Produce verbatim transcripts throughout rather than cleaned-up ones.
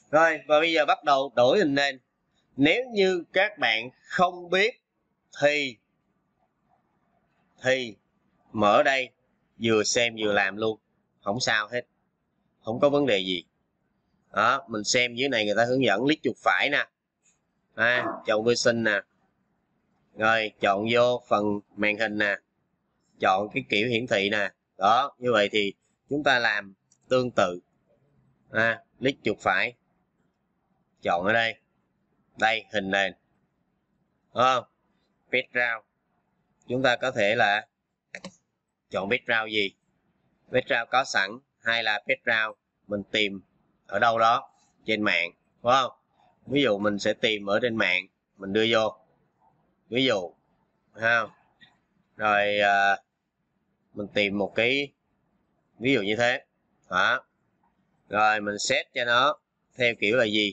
Rồi, và bây giờ bắt đầu đổi hình nền. Nếu như các bạn không biết thì thì mở đây vừa xem vừa làm luôn, không sao hết, không có vấn đề gì. Đó, mình xem dưới này người ta hướng dẫn click chuột phải nè, à, chọn version nè, rồi chọn vô phần màn hình nè, chọn cái kiểu hiển thị nè. Đó, như vậy thì chúng ta làm tương tự, à, click chuột phải, chọn ở đây, đây hình nền, đúng không? Background, chúng ta có thể là chọn background gì, background có sẵn hay là background mình tìm ở đâu đó trên mạng, đúng không? Ví dụ mình sẽ tìm ở trên mạng, mình đưa vô, ví dụ, không? Rồi à, mình tìm một cái ví dụ như thế, đó. Rồi mình set cho nó theo kiểu là gì,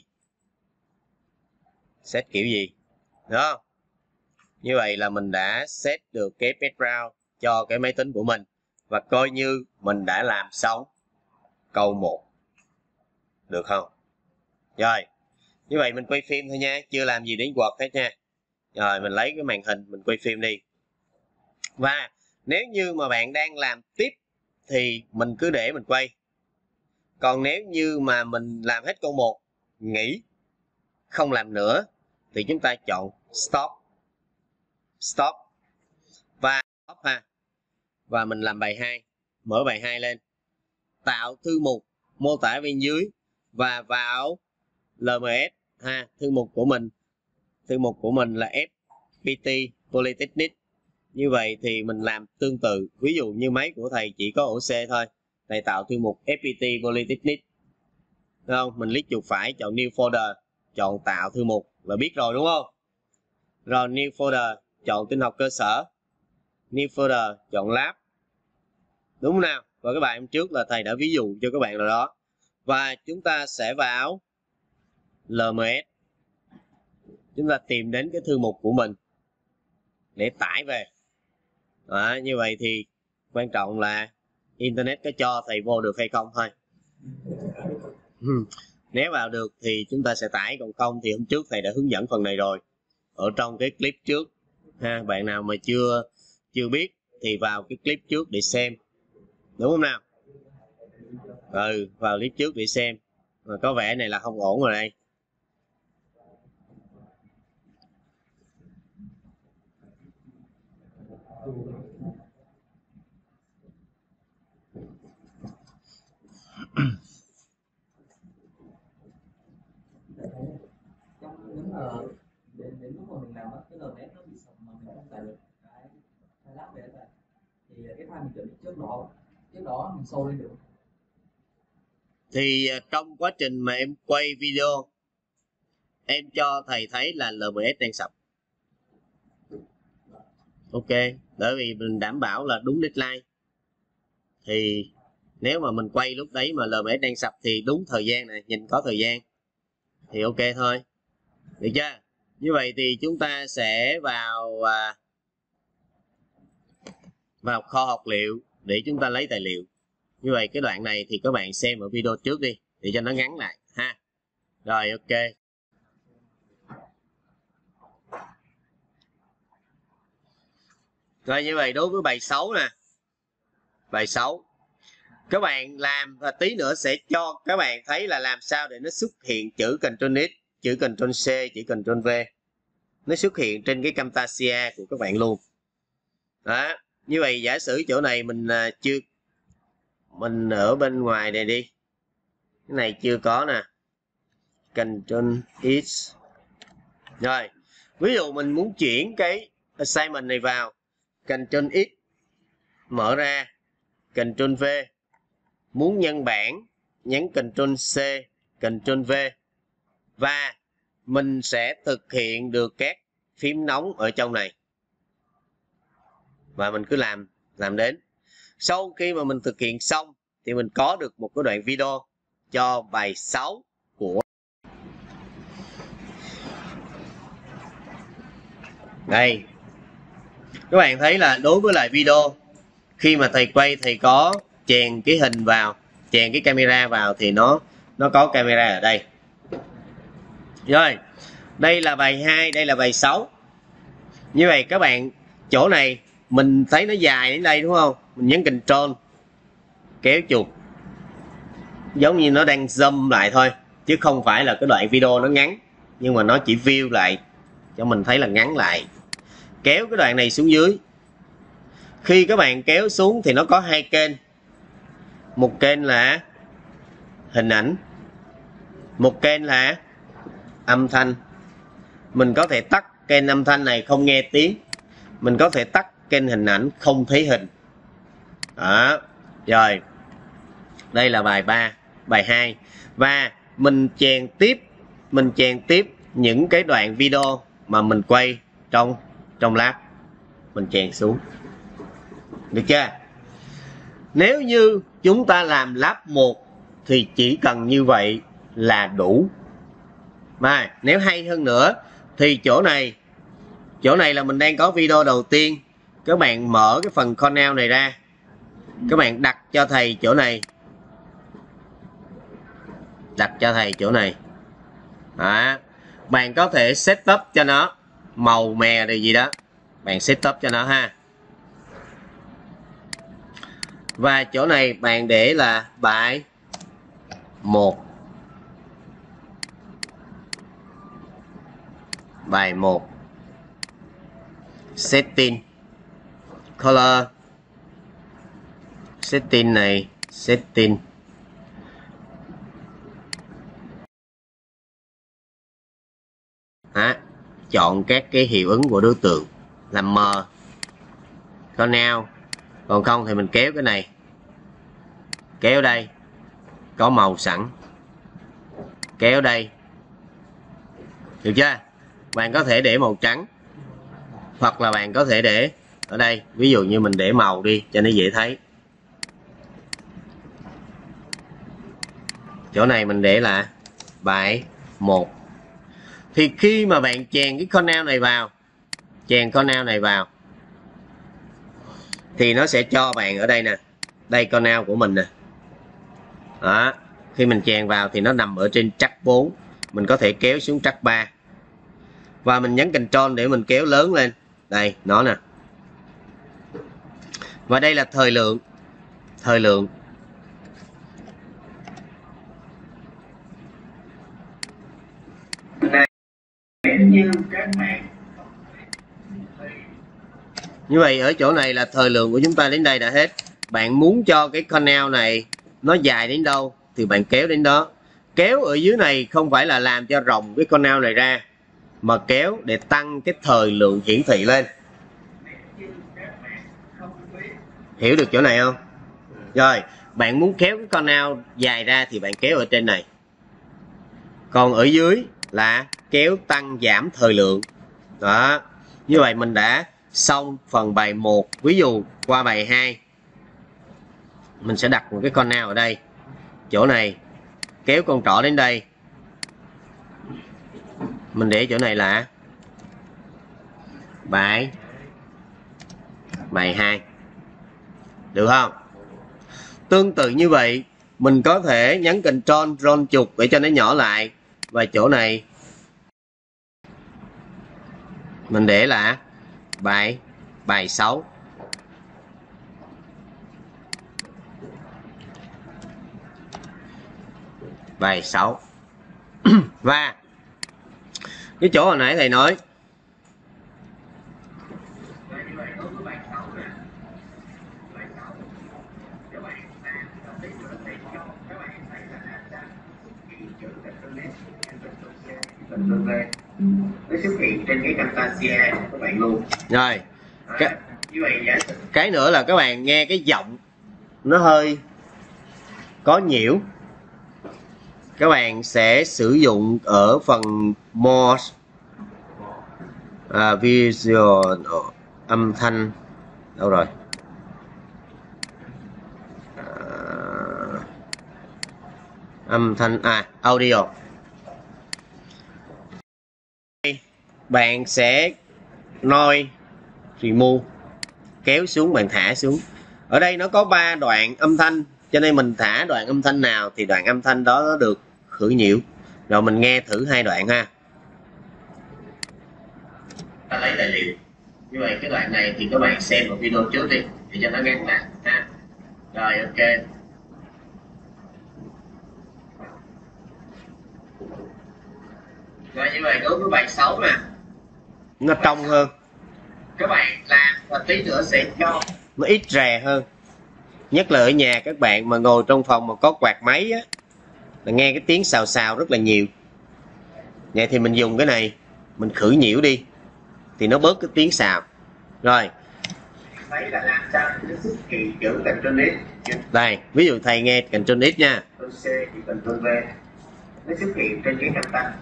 set kiểu gì, đúng không? Như vậy là mình đã set được cái background cho cái máy tính của mình, và coi như mình đã làm xong câu một, được không? Rồi, như vậy mình quay phim thôi nha, chưa làm gì đến Word hết nha. Rồi mình lấy cái màn hình mình quay phim đi. Và nếu như mà bạn đang làm tiếp thì mình cứ để mình quay. Còn nếu như mà mình làm hết câu một, nghỉ, không làm nữa, thì chúng ta chọn stop. Stop. Và stop ha. Và mình làm bài hai. Mở bài hai lên. Tạo thư mục, mô tả bên dưới và vào lờ em ét ha, thư mục của mình. Thư mục của mình là ép pê tê Polytechnic. Như vậy thì mình làm tương tự. Ví dụ như máy của thầy chỉ có ổ C thôi, thầy tạo thư mục ép pê tê Polytechnic, đúng không? Mình click chuột phải, chọn New Folder, chọn tạo thư mục là biết rồi, đúng không? Rồi New Folder, chọn tin học cơ sở, New Folder, chọn Lab, đúng không nào? Và các bạn trước là thầy đã ví dụ cho các bạn rồi đó. Và chúng ta sẽ vào lờ em ét, chúng ta tìm đến cái thư mục của mình để tải về. Đó, như vậy thì quan trọng là internet có cho thầy vô được hay không thôi. Nếu vào được thì chúng ta sẽ tải, còn không thì hôm trước thầy đã hướng dẫn phần này rồi ở trong cái clip trước ha. Bạn nào mà chưa chưa biết thì vào cái clip trước để xem, đúng không nào? Ừ, vào clip trước để xem. Mà có vẻ này là không ổn rồi đây. Đúng là đến, đến lúc mà mình làm cái lờ em ét nó bị sập mà mình không tải được cái cái lab về lại thì cái file mình chuẩn bị trước đó trước đó mình show lên được. Thì trong quá trình mà em quay video em cho thầy thấy là lờ em ét đang sập. Ok, bởi vì mình đảm bảo là đúng deadline. Thì nếu mà mình quay lúc đấy mà lờ em ét đang sập thì đúng thời gian này, nhìn có thời gian thì ok thôi, được chưa? Như vậy thì chúng ta sẽ vào à, vào kho học liệu để chúng ta lấy tài liệu. Như vậy cái đoạn này thì các bạn xem ở video trước đi để cho nó ngắn lại ha. Rồi ok. Rồi như vậy đối với bài sáu nè. Bài sáu các bạn làm và tí nữa sẽ cho các bạn thấy là làm sao để nó xuất hiện chữ Ctrl X, chữ Ctrl C, chữ Ctrl V. Nó xuất hiện trên cái Camtasia của các bạn luôn. Đó, như vậy giả sử chỗ này mình uh, chưa mình ở bên ngoài này đi. Cái này chưa có nè. Ctrl X. Rồi, ví dụ mình muốn chuyển cái assignment này vào, Ctrl X mở ra, Ctrl V. Muốn nhân bản, nhấn Ctrl C, Ctrl V. Và mình sẽ thực hiện được các phím nóng ở trong này. Và mình cứ làm, làm đến. Sau khi mà mình thực hiện xong thì mình có được một cái đoạn video cho bài sáu của. Đây. Các bạn thấy là đối với lại video, khi mà thầy quay thầy có chèn cái hình vào, chèn cái camera vào thì nó nó có camera ở đây. Rồi, đây là bài hai, đây là bài sáu. Như vậy các bạn, chỗ này mình thấy nó dài đến đây đúng không? Mình nhấn Control, kéo chuột. Giống như nó đang zoom lại thôi, chứ không phải là cái đoạn video nó ngắn. Nhưng mà nó chỉ view lại, cho mình thấy là ngắn lại. Kéo cái đoạn này xuống dưới. Khi các bạn kéo xuống thì nó có hai kênh. Một kênh là hình ảnh, một kênh là âm thanh. Mình có thể tắt kênh âm thanh này không nghe tiếng, mình có thể tắt kênh hình ảnh không thấy hình. Đó. Rồi, đây là bài ba, bài hai. Và mình chèn tiếp, mình chèn tiếp những cái đoạn video mà mình quay trong trong lab, mình chèn xuống. Được chưa? Nếu như chúng ta làm lab một thì chỉ cần như vậy là đủ. Mà nếu hay hơn nữa thì chỗ này, chỗ này là mình đang có video đầu tiên. Các bạn mở cái phần cornell này ra, các bạn đặt cho thầy chỗ này, đặt cho thầy chỗ này. Đó. Bạn có thể setup cho nó màu mè rồi gì đó, bạn setup cho nó ha. Và chỗ này bạn để là bài một, bài một. Setting color, setting này, setting à, chọn các cái hiệu ứng của đối tượng, làm mờ cornell. Còn không thì mình kéo cái này, kéo đây có màu sẵn, kéo đây. Được chưa? Bạn có thể để màu trắng, hoặc là bạn có thể để ở đây, ví dụ như mình để màu đi cho nó dễ thấy. Chỗ này mình để là bài một. Thì khi mà bạn chèn cái cornell này vào, chèn cornell này vào thì nó sẽ cho bạn ở đây nè, đây cornell của mình nè. Đó, khi mình chèn vào thì nó nằm ở trên track bốn, mình có thể kéo xuống track ba. Và mình nhấn Control để mình kéo lớn lên. Đây, nó nè. Và đây là thời lượng. Thời lượng. Như vậy ở chỗ này là thời lượng của chúng ta đến đây đã hết. Bạn muốn cho cái cornell này nó dài đến đâu thì bạn kéo đến đó. Kéo ở dưới này không phải là làm cho rộng cái cornell này ra, mà kéo để tăng cái thời lượng hiển thị lên. Hiểu được chỗ này không? Rồi, bạn muốn kéo cái cornell dài ra thì bạn kéo ở trên này. Còn ở dưới là kéo tăng giảm thời lượng. Đó. Như vậy mình đã xong phần bài một. Ví dụ qua bài hai, mình sẽ đặt một cái cornell ở đây. Chỗ này kéo con trỏ đến đây, mình để chỗ này là bài bài hai. Được không? Tương tự như vậy, mình có thể nhấn Control roll chuột để cho nó nhỏ lại. Và chỗ này mình để là bài bài sáu. Bài sáu. Và cái chỗ hồi nãy thầy nói, nó xuất hiện trên cái Camtasia của các bạn luôn. Rồi cái, cái nữa là các bạn nghe cái giọng nó hơi có nhiễu, các bạn sẽ sử dụng ở phần More à, Visual, âm thanh đâu rồi, à, âm thanh à audio. Bạn sẽ noi remove, kéo xuống, bạn thả xuống. Ở đây nó có ba đoạn âm thanh, cho nên mình thả đoạn âm thanh nào thì đoạn âm thanh đó nó được khử nhiễu. Rồi mình nghe thử hai đoạn ha. ta lấy tài liệu. Như vậy cái đoạn này thì các bạn xem một video trước đi để cho nó ngắn lại ha. Rồi ok. Rồi như vậy đối với bài sáu nè, nó trong hơn, các bạn làm và tí nữa sẽ cho nó ít rè hơn. Nhất là ở nhà các bạn mà ngồi trong phòng mà có quạt máy á, là nghe cái tiếng xào xào rất là nhiều. Vậy thì mình dùng cái này mình khử nhiễu đi thì nó bớt cái tiếng xào. Rồi Đấy là làm sao nó xuất hiện chữ Ctrl X. đây, ví dụ thầy nghe Ctrl X nha, Ctrl C thì Ctrl V nó xuất hiện trên cái cặp tay.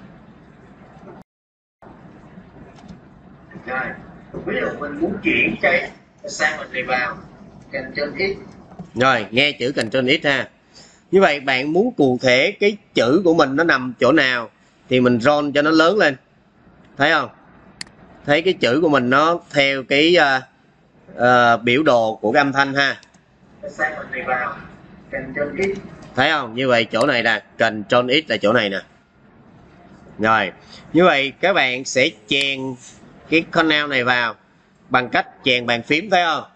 Rồi ví dụ mình muốn chuyển cái sang mình này vào Ctrl X. rồi nghe chữ Ctrl X ha. Như vậy bạn muốn cụ thể cái chữ của mình nó nằm chỗ nào thì mình roll cho nó lớn lên, thấy không? Thấy cái chữ của mình nó theo cái uh, uh, biểu đồ của cái âm thanh ha. Sang mình này vào Ctrl X. Thấy không? Như vậy chỗ này nè, Ctrl X là chỗ này nè. Rồi, như vậy các bạn sẽ chèn cái canal này vào bằng cách chèn bàn phím, thấy không?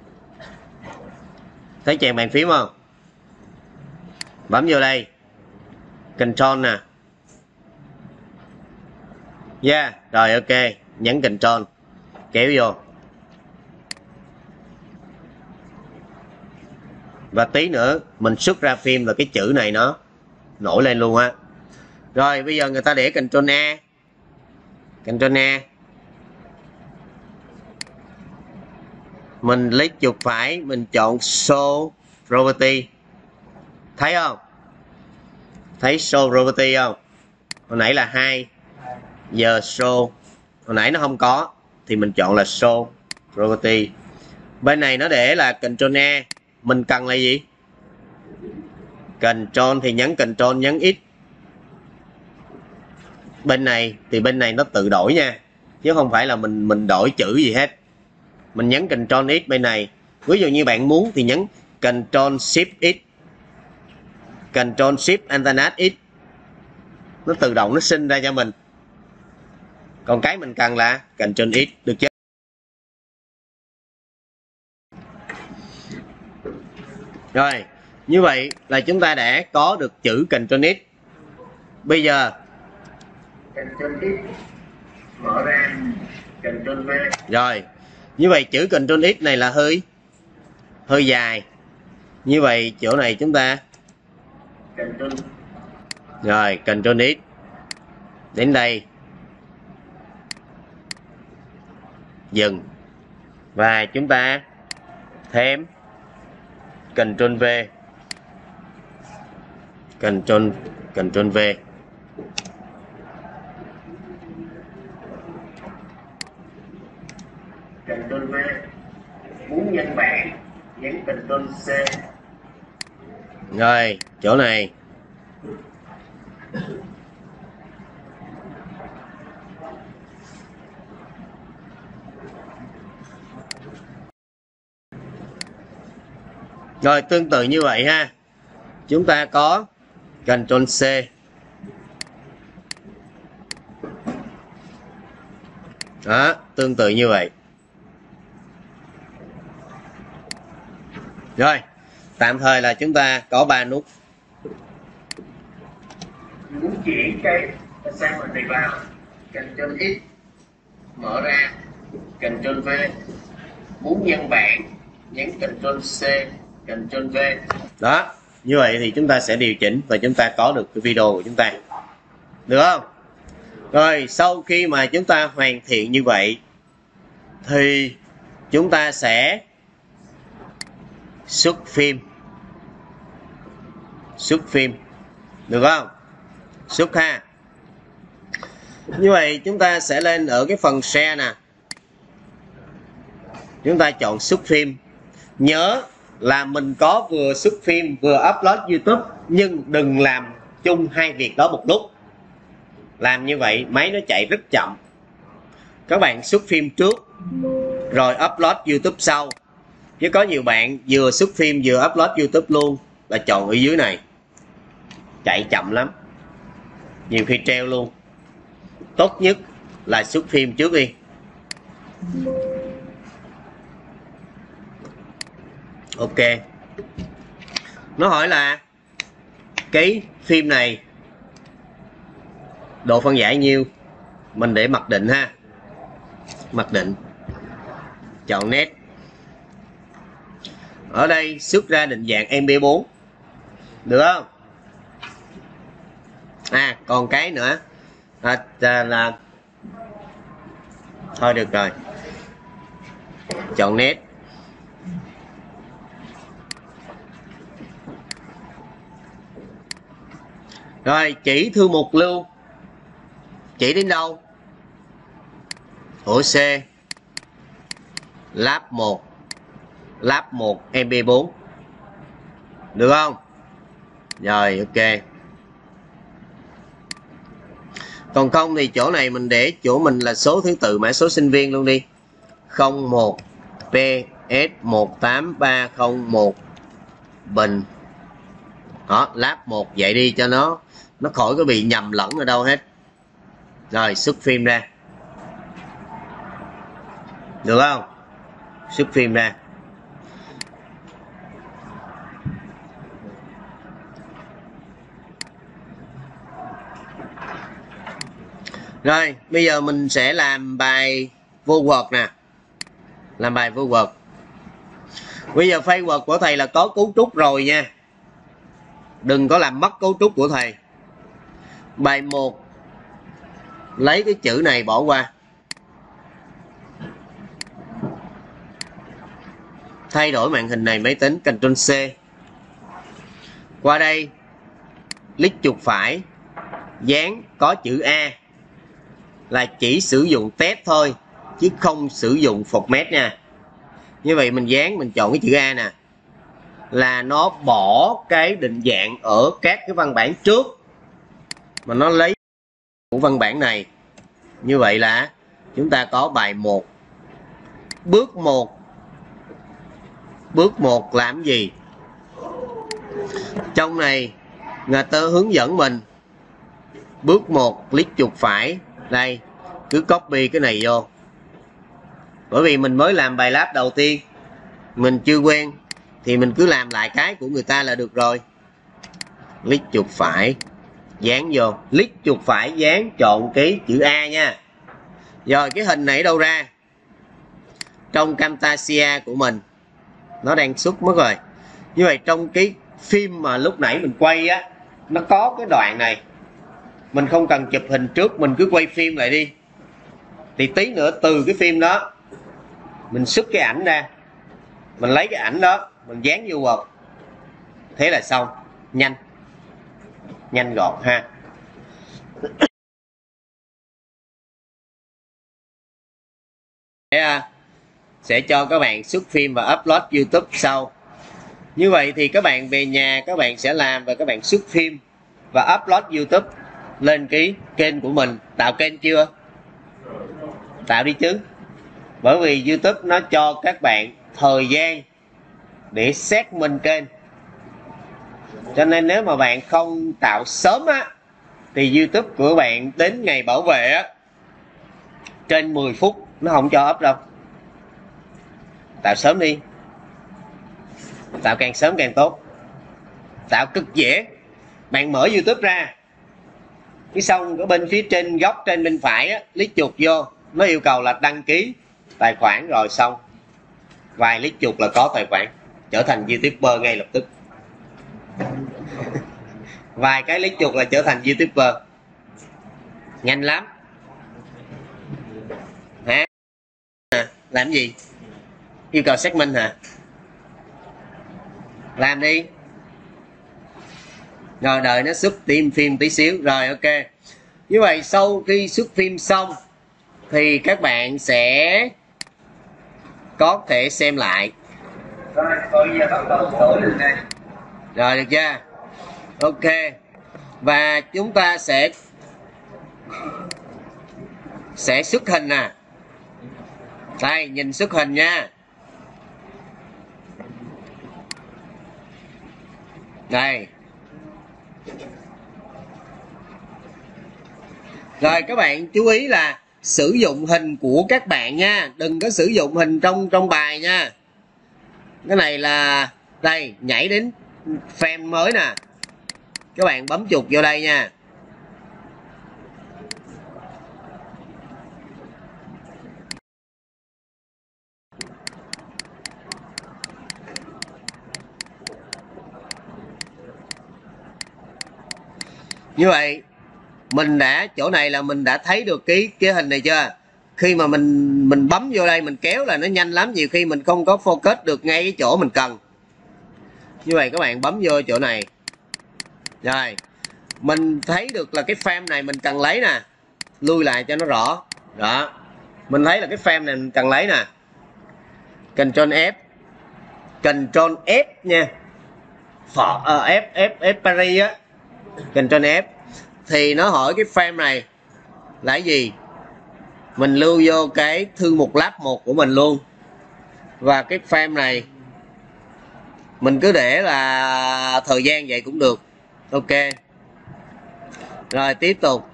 Thấy chèn bàn phím không? Bấm vô đây, Ctrl nè. Yeah, rồi ok, nhấn Ctrl, kéo vô. Và tí nữa mình xuất ra phim là cái chữ này nó nổi lên luôn á. Rồi bây giờ người ta để Ctrl A. Ctrl A. Mình lấy chuột phải, mình chọn Show Property. Thấy không? Thấy Show Property không? Hồi nãy là hai, giờ Show. Hồi nãy nó không có thì mình chọn là Show Property. Bên này nó để là Ctrl A. Mình cần là gì? Ctrl thì nhấn Ctrl, nhấn X. Bên này thì bên này nó tự đổi nha, chứ không phải là mình mình đổi chữ gì hết. Mình nhấn Ctrl X bên này. Ví dụ như bạn muốn thì nhấn Ctrl Shift X, Ctrl Shift Alternate X, nó tự động nó sinh ra cho mình. Còn cái mình cần là Ctrl X, được chưa? Rồi, như vậy là chúng ta đã có được chữ Ctrl X. Bây giờ Ctrl X mở ra Ctrl V. rồi, như vậy chữ Ctrl X này là hơi hơi dài. Như vậy chỗ này chúng ta Ctrl. rồi Ctrl X đến đây, dừng, và chúng ta thêm Ctrl V, Ctrl Ctrl V. Ctrl V. Muốn nhân bản nhấn Ctrl C. Rồi chỗ này rồi tương tự như vậy ha, chúng ta có Ctrl C. Đó, tương tự như vậy. Rồi, tạm thời là chúng ta có ba nút. Muốn chuyển cái sang mình này vào Ctrl X mở ra Ctrl V. Muốn nhân bản nhấn Ctrl C, Ctrl V. Đó, như vậy thì chúng ta sẽ điều chỉnh và chúng ta có được cái video của chúng ta. Được không? Rồi, sau khi mà chúng ta hoàn thiện như vậy thì chúng ta sẽ xuất phim. Xuất phim. Được không? Xuất ha. Như vậy chúng ta sẽ lên ở cái phần share nè. Chúng ta chọn xuất phim. Nhớ là mình có vừa xuất phim vừa upload YouTube, nhưng đừng làm chung hai việc đó một lúc. Làm như vậy máy nó chạy rất chậm. Các bạn xuất phim trước rồi upload YouTube sau. Chứ có nhiều bạn vừa xuất phim vừa upload YouTube luôn là chọn ở dưới này, chạy chậm lắm, nhiều khi treo luôn. Tốt nhất là xuất phim trước đi Ok. Nó hỏi là cái phim này độ phân giải nhiêu, mình để mặc định ha, mặc định, chọn nét. Ở đây xuất ra định dạng M P bốn được không? À còn cái nữa à, là, là thôi được rồi, chọn nét. Rồi chỉ thư mục lưu, chỉ đến đâu? Ủa C lab một, lab một M P bốn được không? Rồi ok. Còn không thì chỗ này mình để chỗ mình là số thứ tự mã số sinh viên luôn đi. không một P S một tám ba không một Bình. Đó, lab một vậy đi cho nó nó khỏi có bị nhầm lẫn ở đâu hết. Rồi xuất phim ra. Được không? Xuất phim ra. Rồi, bây giờ mình sẽ làm bài vô Word nè. Làm bài vô Word. Bây giờ file Word của thầy là có cấu trúc rồi nha. Đừng có làm mất cấu trúc của thầy. Bài một lấy cái chữ này bỏ qua. Thay đổi màn hình này máy tính, Ctrl C. Qua đây click chuột phải, dán có chữ A là chỉ sử dụng test thôi chứ không sử dụng format nha. Như vậy mình dán, mình chọn cái chữ A nè, là nó bỏ cái định dạng ở các cái văn bản trước mà nó lấy của văn bản này. Như vậy là chúng ta có bài một. Bước một. Bước một làm gì? Trong này người ta hướng dẫn mình. Bước một click chuột phải, đây, cứ copy cái này vô. Bởi vì mình mới làm bài lab đầu tiên, mình chưa quen thì mình cứ làm lại cái của người ta là được rồi. Click chuột phải, dán vô, click chuột phải dán chọn cái chữ A nha. Rồi cái hình này đâu ra? Trong Camtasia của mình. Nó đang xuất mất rồi. Như vậy trong cái phim mà lúc nãy mình quay á, nó có cái đoạn này. Mình không cần chụp hình trước, mình cứ quay phim lại đi. Thì tí nữa từ cái phim đó mình xuất cái ảnh ra, mình lấy cái ảnh đó mình dán vô Word. Thế là xong. Nhanh, nhanh gọn ha. Sẽ, sẽ cho các bạn xuất phim và upload YouTube sau. Như vậy thì các bạn về nhà các bạn sẽ làm và các bạn xuất phim và upload YouTube lên cái kênh của mình. Tạo kênh chưa? Tạo đi chứ. Bởi vì YouTube nó cho các bạn thời gian để xác minh kênh. Cho nên nếu mà bạn không tạo sớm á thì YouTube của bạn đến ngày bảo vệ á, trên mười phút nó không cho up đâu. Tạo sớm đi. Tạo càng sớm càng tốt. Tạo cực dễ. Bạn mở YouTube ra, cái xong ở bên phía trên góc trên bên phải á, click chuột vô, nó yêu cầu là đăng ký tài khoản rồi xong. Vài click chuột là có tài khoản, trở thành YouTuber ngay lập tức. Vài cái click chuột là trở thành YouTuber. Nhanh lắm. Hả? Làm gì? Yêu cầu xác minh hả? Làm đi. Rồi đợi nó xuất tim phim tí xíu. Rồi ok. Như vậy sau khi xuất phim xong thì các bạn sẽ có thể xem lại. Rồi được chưa? Ok. Và chúng ta sẽ sẽ xuất hình nè. Đây, nhìn xuất hình nha. Đây. Rồi các bạn chú ý là sử dụng hình của các bạn nha, đừng có sử dụng hình trong trong bài nha. Cái này là đây, nhảy đến frame mới nè, các bạn bấm chuột vô đây nha. Như vậy mình đã, chỗ này là mình đã thấy được cái cái hình này chưa? Khi mà mình mình bấm vô đây mình kéo là nó nhanh lắm, nhiều khi mình không có focus được ngay cái chỗ mình cần. Như vậy các bạn bấm vô chỗ này. Rồi, mình thấy được là cái frame này mình cần lấy nè. Lui lại cho nó rõ. Đó. Mình thấy là cái frame này mình cần lấy nè. Ctrl F. Ctrl F nha. Phỏ, uh, F F F Paris á. Ctrl F thì nó hỏi cái frame này là cái gì, mình lưu vô cái thư mục lab một của mình luôn, và cái frame này mình cứ để là thời gian vậy cũng được. Ok, rồi tiếp tục.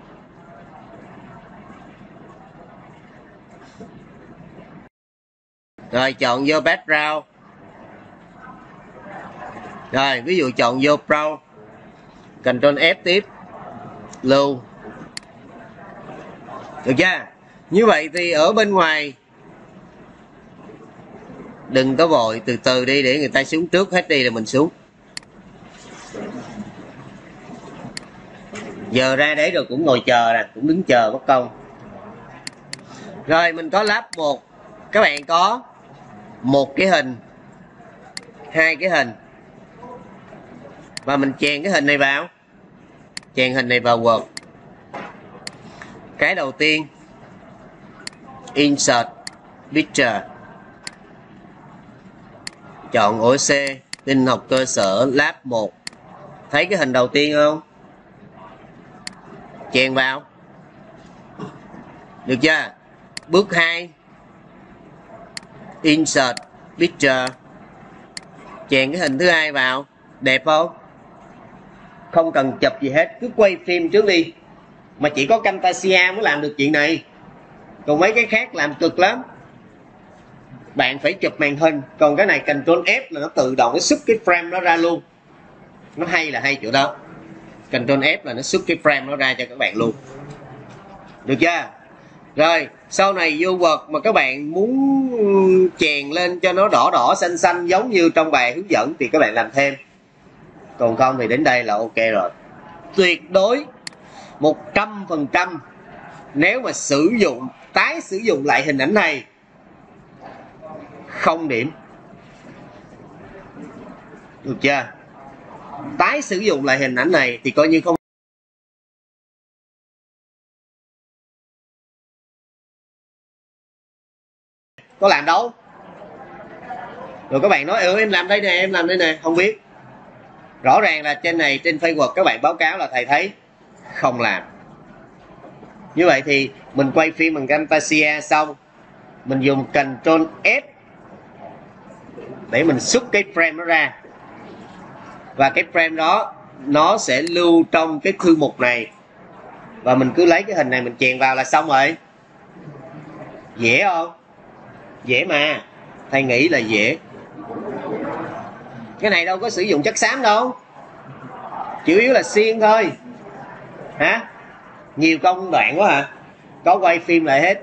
Rồi chọn vô background. Rồi ví dụ chọn vô Pro, Ctrl F tiếp, lưu. Được chưa? Như vậy thì ở bên ngoài đừng có vội, từ từ đi để người ta xuống trước hết đi rồi mình xuống. Giờ ra đấy rồi cũng ngồi chờ nè, cũng đứng chờ mất công. Rồi mình có lab một, các bạn có một cái hình, hai cái hình, và mình chèn cái hình này vào, chèn hình này vào Word. Cái đầu tiên Insert Picture, chọn ổ C, tin học cơ sở lab một. Thấy cái hình đầu tiên không? Chèn vào. Được chưa? Bước hai Insert Picture, chèn cái hình thứ hai vào. Đẹp không? Không cần chụp gì hết, cứ quay phim trước đi. Mà chỉ có Camtasia mới làm được chuyện này, còn mấy cái khác làm cực lắm, bạn phải chụp màn hình. Còn cái này Ctrl F là nó tự động nó xuất cái frame nó ra luôn. Nó hay là hay chỗ đó, Ctrl F là nó xuất cái frame nó ra cho các bạn luôn. Được chưa? Rồi sau này vô Word mà các bạn muốn chèn lên cho nó đỏ đỏ xanh xanh giống như trong bài hướng dẫn thì các bạn làm thêm, còn không thì đến đây là ok rồi. Tuyệt đối một trăm phần trăm nếu mà sử dụng, tái sử dụng lại hình ảnh này không điểm. Được chưa? Tái sử dụng lại hình ảnh này thì coi như không. Có làm đâu. Rồi các bạn nói ừ em làm đây nè, em làm đây nè, không biết. Rõ ràng là trên này, trên Facebook các bạn báo cáo là thầy thấy không làm. Như vậy thì mình quay phim bằng Camtasia xong, mình dùng Ctrl F để mình xuất cái frame nó ra, và cái frame đó nó sẽ lưu trong cái thư mục này, và mình cứ lấy cái hình này mình chèn vào là xong rồi. Dễ không? Dễ mà, thầy nghĩ là dễ. Cái này đâu có sử dụng chất xám đâu, chủ yếu là xiên thôi hả? Nhiều công đoạn quá hả? Có quay phim lại hết.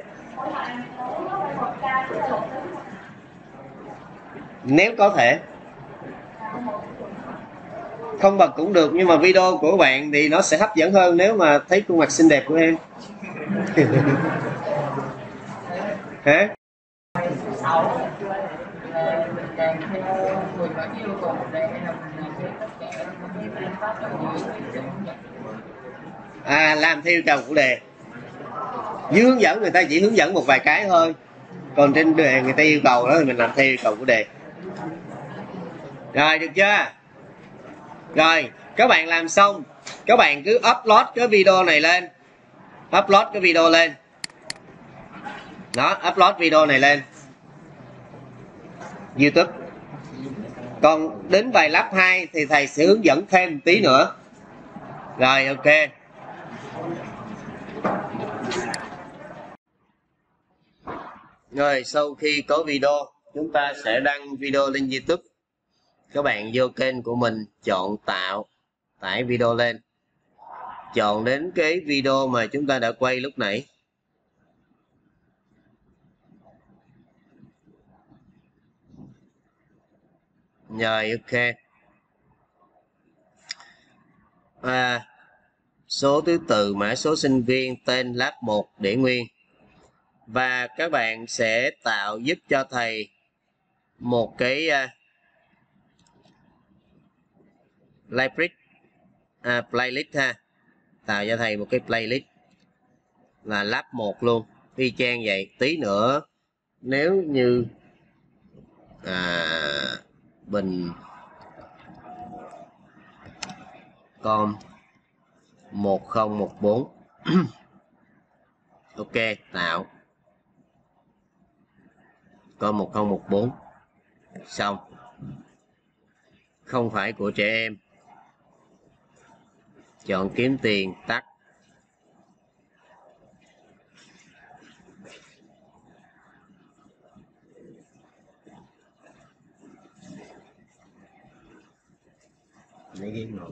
Nếu có thể không bật cũng được, nhưng mà video của bạn thì nó sẽ hấp dẫn hơn nếu mà thấy khuôn mặt xinh đẹp của em. Hả? À, làm theo cầu của đề. Dưới hướng dẫn người ta chỉ hướng dẫn một vài cái thôi, còn trên đề người ta yêu cầu đó thì mình làm theo yêu cầu của đề. Rồi được chưa? Rồi các bạn làm xong, các bạn cứ upload cái video này lên, upload cái video lên đó, upload video này lên YouTube. Còn đến bài lab hai thì thầy sẽ hướng dẫn thêm một tí nữa. Rồi ok. Rồi sau khi có video, chúng ta sẽ đăng video lên YouTube. Các bạn vô kênh của mình, chọn tạo, tải video lên, chọn đến cái video mà chúng ta đã quay lúc nãy. Rồi ok. À, số thứ tự, mã số sinh viên, tên, lab một để nguyên. Và các bạn sẽ tạo giúp cho thầy một cái uh, library, à, playlist ha. Tạo cho thầy một cái playlist là lab một luôn, y chang vậy. Tí nữa nếu như à, bình com một không một bốn ok, tạo com một không một bốn xong. Không phải của trẻ em, chọn kiếm tiền, tắt. Lấy cái ngồi.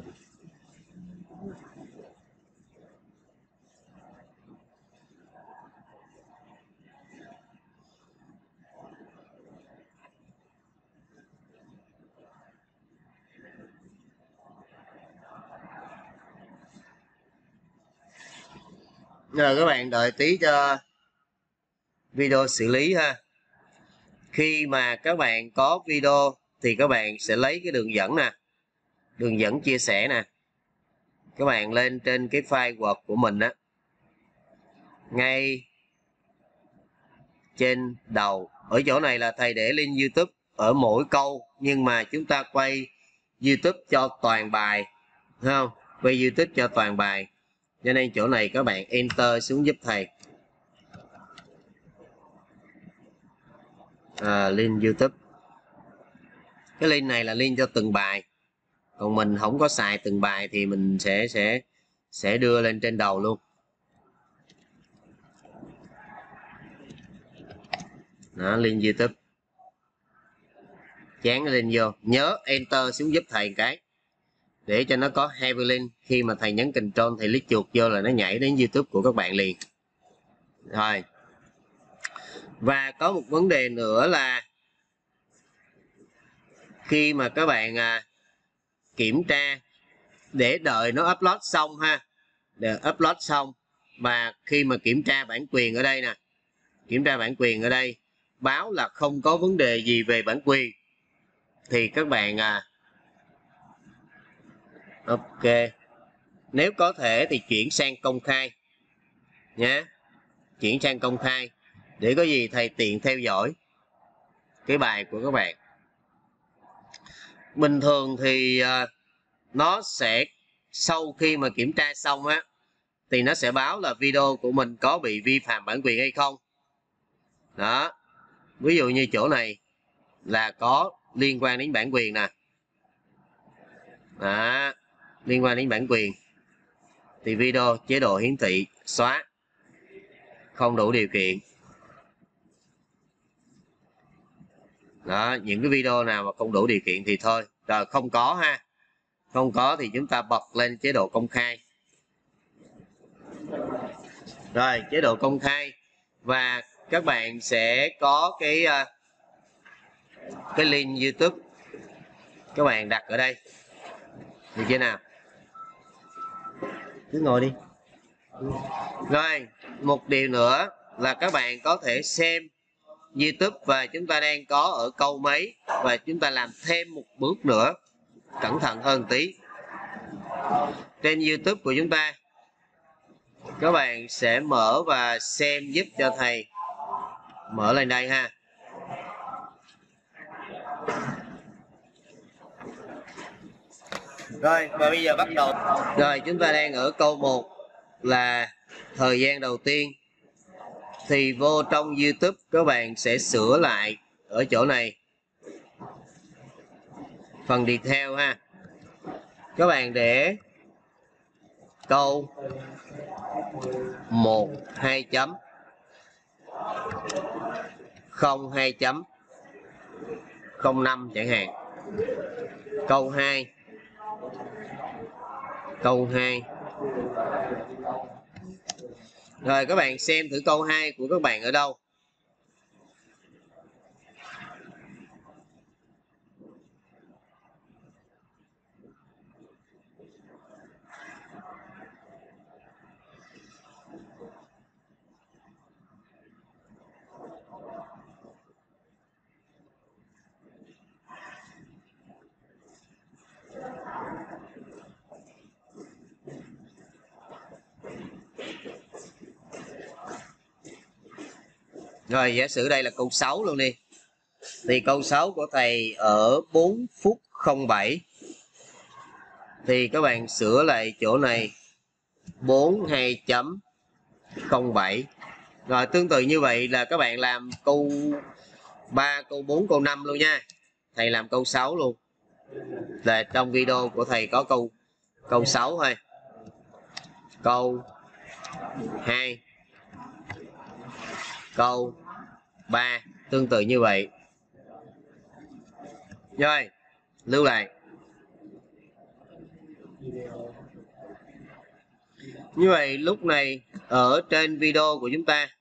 Rồi các bạn đợi tí cho video xử lý ha. Khi mà các bạn có video thì các bạn sẽ lấy cái đường dẫn nè, đường dẫn chia sẻ nè, các bạn lên trên cái file Word của mình á, ngay trên đầu. Ở chỗ này là thầy để link YouTube ở mỗi câu, nhưng mà chúng ta quay YouTube cho toàn bài, thấy không? Quay YouTube cho toàn bài, cho nên chỗ này các bạn enter xuống giúp thầy. À, link YouTube. Cái link này là link cho từng bài, còn mình không có xài từng bài thì mình sẽ sẽ sẽ đưa lên trên đầu luôn. Đó, link YouTube. Chán cái link vô, nhớ enter xuống giúp thầy cái để cho nó có hyperlink. Khi mà thầy nhấn Control thì click chuột vô là nó nhảy đến YouTube của các bạn liền. Rồi. Và có một vấn đề nữa là khi mà các bạn à, kiểm tra, để đợi nó upload xong ha, để upload xong, và khi mà kiểm tra bản quyền ở đây nè, kiểm tra bản quyền ở đây báo là không có vấn đề gì về bản quyền thì các bạn à ok, nếu có thể thì chuyển sang công khai nhé, chuyển sang công khai để có gì thầy tiện theo dõi cái bài của các bạn. Bình thường thì uh, nó sẽ sau khi mà kiểm tra xong á thì nó sẽ báo là video của mình có bị vi phạm bản quyền hay không. Đó, ví dụ như chỗ này là có liên quan đến bản quyền nè. Đó, liên quan đến bản quyền thì video chế độ hiển thị xóa, không đủ điều kiện. Đó, những cái video nào mà không đủ điều kiện thì thôi. Rồi không có ha, không có thì chúng ta bật lên chế độ công khai. Rồi chế độ công khai, và các bạn sẽ có cái cái link YouTube các bạn đặt ở đây, được chưa nào? Cứ ngồi đi. Rồi một điều nữa là các bạn có thể xem YouTube, và chúng ta đang có ở câu mấy, và chúng ta làm thêm một bước nữa, cẩn thận hơn tí. Trên YouTube của chúng ta, các bạn sẽ mở và xem giúp cho thầy. Mở lên đây ha. Rồi và bây giờ bắt đầu. Rồi chúng ta đang ở câu một là thời gian đầu tiên. Thì vô trong YouTube các bạn sẽ sửa lại ở chỗ này, phần detail ha. Các bạn để câu một hai chấm, không hai chấm không năm chẳng hạn. Câu hai. Câu hai. Rồi các bạn xem thử câu hai của các bạn ở đâu. Rồi giả sử đây là câu sáu luôn đi. Thì câu sáu của thầy ở bốn phút không bảy. Thì các bạn sửa lại chỗ này bốn hai chấm không bảy. Rồi tương tự như vậy là các bạn làm câu ba, câu bốn, câu năm luôn nha. Thầy làm câu sáu luôn. Là trong video của thầy có câu câu sáu thôi. Câu hai, câu ba, tương tự như vậy. Rồi, lưu lại. Như vậy lúc này ở trên video của chúng ta,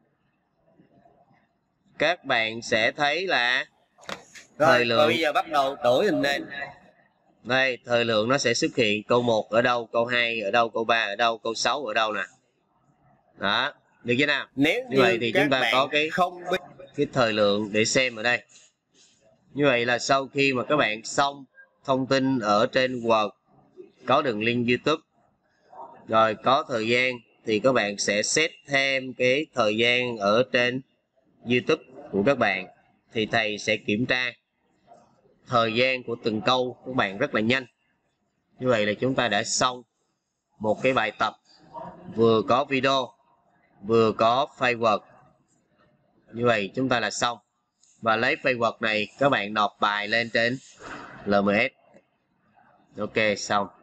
các bạn sẽ thấy là thời lượng. Bây giờ bắt đầu đổi hình lên. Đây, thời lượng nó sẽ xuất hiện câu một ở đâu, câu hai ở đâu, câu ba ở đâu, câu sáu ở đâu nè. Đó, được chưa nào? Nếu như vậy thì chúng ta có cái không biết cái thời lượng để xem ở đây. Như vậy là sau khi mà các bạn xong thông tin ở trên Word, có đường link YouTube, rồi có thời gian, thì các bạn sẽ set thêm cái thời gian ở trên YouTube của các bạn. Thì thầy sẽ kiểm tra thời gian của từng câu của các bạn rất là nhanh. Như vậy là chúng ta đã xong một cái bài tập vừa có video vừa có file Word. Như vậy chúng ta là xong. Và lấy file Word này các bạn nộp bài lên trên lờ em ét. Ok, xong.